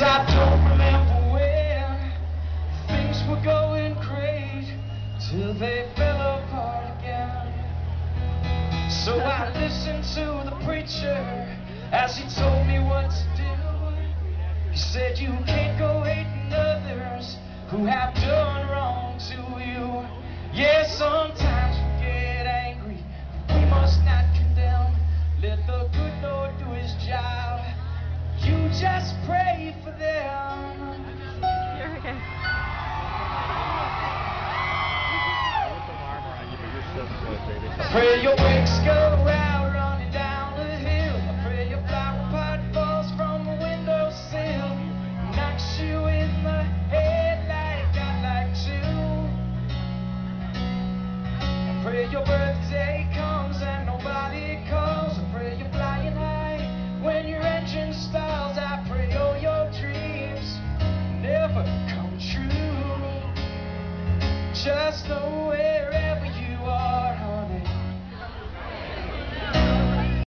I don't remember when things were going great till they fell apart again. So I listened to the preacher as he told me what to do. He said you can't go hating others who have done wrong to you. Yeah, sometimes we get angry, but we must not condemn. Let the good Lord do his job. You just pray for them. You're okay. I pray your brakes go out running down the hill. I pray your flower pot falls from the windowsill, knocks you in the head like I'd like to. I pray your birthday comes and nobody calls. I pray you're flying high when your engine stalls. I pray all your dreams never come true. Just know wherever you are,